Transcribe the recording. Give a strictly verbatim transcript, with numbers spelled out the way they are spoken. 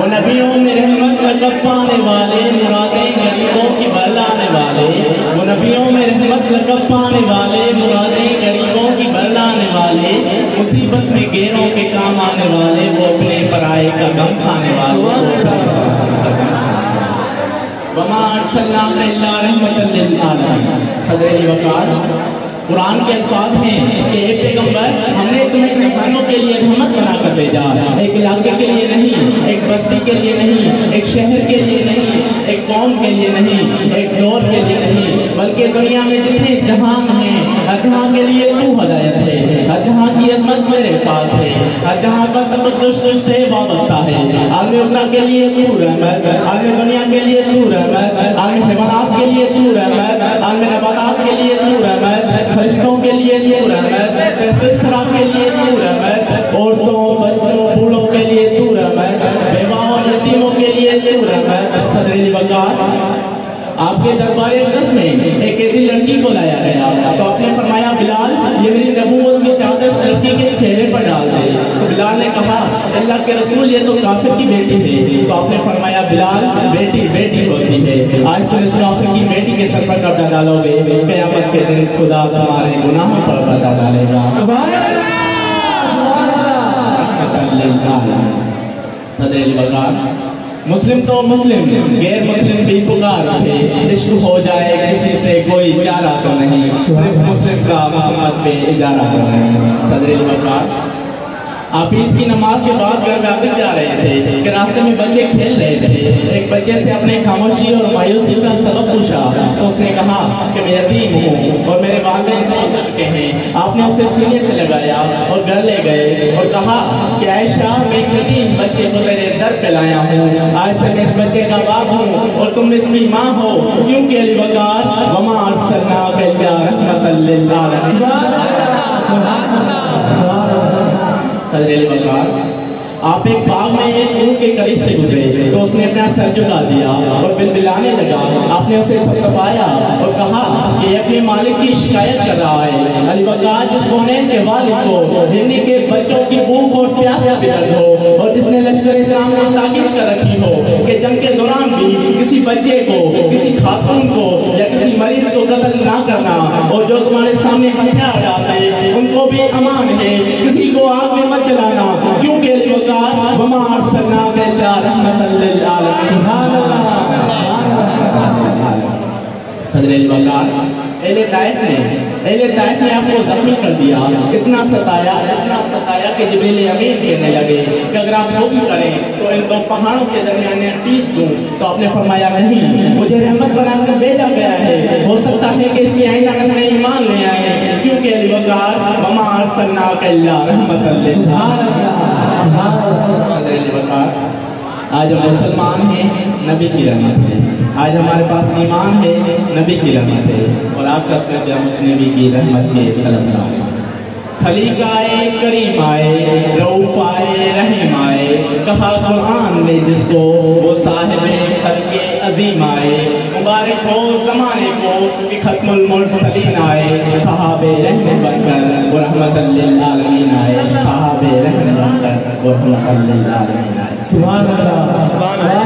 وہ نبیوں میں رحمت لقب پانے والے، مرادیں غریبوں کی بھلانے والے، وہ نبیوں میں رحمت لقب پانے والے، مرادیں غریبوں کی بھلانے والے، مصیبت میں غیروں کے کام آنے والے، وہ اپنے پرائے کا غم کھانے والے۔ وما ارسلناک الا رحمۃ للعالمین۔ صدر علی وقار قرآن کے الفاظ ہیں کہ اے پیغمبر، ہم نے تمہیں انسانوں کے لیے رحمت بنا کر بھیجا، ایک علاقے کے لیے نہیں، ایک بستی کے لیے نہیں، ایک شہر کے لیے نہیں، ایک قوم کے لیے نہیں، ایک دور کے لیے نہیں، بلکہ دنیا میں جتنے جہان ہیں ہر جہاں کے لیے تو ہدایت ہے، ہر جہاں کی عظمت میرے پاس ہے، ہر جہاں کا تقدس تجھ سے وابستہ ہے۔ عالم اقرا کے لیے تو رحمت، عالم دنیا کے لیے تو رحمت، عالم حیوانات کے لیے تو رحمت، عالم نباتات کے لیے تو رحمت، فرشتوں کے لیے تو رحمت، بسرا کے لیے تو رحمت، عورتوں بچوں بوڑھوں کے لیے تو رحمت، بیواؤں اور یتیموں کے لیے تو رحمت۔ صدر علی وقار آپ کے دربار اقدس میں ایک ایسی لڑکی کو لایا گیا تو آپ نے فرمایا بلال یہ میری نبوت کی چادر اس لڑکی کے چہرے پر ڈال دے۔ تو بلال نے کہا اللہ کے رسول یہ تو کافر کی بیٹی ہے۔ تو آپ نے فرمایا بلال بیٹی بیٹی ہوتی ہے، آج تم اس کافر کی بیٹی کے سر پر کپڑا ڈالو گے، قیامت کے دن خدا تمہارے گناہوں پر پردہ ڈالے گا۔ سبحان اللہ۔ صدر علی وقار مسلم تو مسلم غیر مسلم بھی پکار ہے، عشق ہو جائے کسی سے کوئی چارہ تو نہیں، صرف مسلم کا محمد پہ اجارہ تو نہیں۔ صدر علی وقار آپ عید کی نماز کے بعد گھر واپس جا رہے تھے کہ راستے میں بچے کھیل رہے تھے، ایک بچے سے اپنے خاموشی اور مایوسی کا سبب پوچھا تو اس نے کہا کہ میں یتیم ہوں اور میرے والدین بہت چکے ہیں۔ آپ نے اسے سینے سے لگایا اور گھر لے گئے اور کہا کہ عائشہ میں ایک یتیم بچے کو تیرے در پہ لایا ہوں، آج سے میں اس بچے کا باپ ہوں اور تم اس کی ماں ہو، کیونکہ علی وقار وما ارسلناک الا رحمۃ للعالمین۔ صدر علی وقار آپ ایک باغ میں ایک اونٹ کے قریب سے گزرے تو اس نے اپنا سر جھکا دیا اور بلبلانے لگا۔ آپ نے اسے تھپتھپایا اور کہا کہ یہ اپنے مالک کی شکایت کر رہا ہے۔ علی وقار جس کونین کے والد کو ہرنی کے بچوں کی بھوک اور پیاس کا بھی درد ہو اور جس نے لشکر اسلام کو تاکید کر رکھی ہو کہ جنگ کے دوران بھی کسی بچے کو، کسی خاتون کو یا کسی مریض کو قتل نہ کرنا اور جو تمہارے سامنے ہتھیار ڈالتے ان کو بھی امان ہے، کسی کو آگ میں مت جلانا، کیونکہ علی وقار وما ارسلناک الا رحمۃ للعالمین۔ صدر علی وقار اہل طائف نے اہل طائف نے آپ کو زخمی کر دیا، اتنا ستایا اتنا ستایا کہ جبریل امین کہنے لگے کہ اگر آپ حکم کریں تو ان دو پہاڑوں کے درمیان پیس دوں۔ تو آپ نے فرمایا نہیں، مجھے رحمت بنا کر بھیجا گیا ہے، ہو سکتا ہے کہ اس کی آئندہ نسلیں ایمان لے آئیں، کیونکہ علی وقار وما ارسلناک الا رحمۃ للعالمین۔ صدر علی وقار آج ہم مسلمان ہیں، نبی کی رحمت ہے، آج ہمارے پاس ایمان ہے، نبی کی رحمت ہے، اور آپ سب کا ہم اس نبی کی رحمت کے طلبگار ہیں۔ خلیق آئے کریم آئے رؤوف آئے رحیم آئے، کہا قرآن نے جس کو وہ صاحب خلق عظیم آئے، مبارک ہو زمانے کو کہ ختم المرسلین آئے، صحابہ رحمت بن کر وہ رحمت للعالمین آئے، صحابہ رحمت بن کر وہ رحمت للعالمین آئے۔ سبحان اللہ، سبحان اللہ۔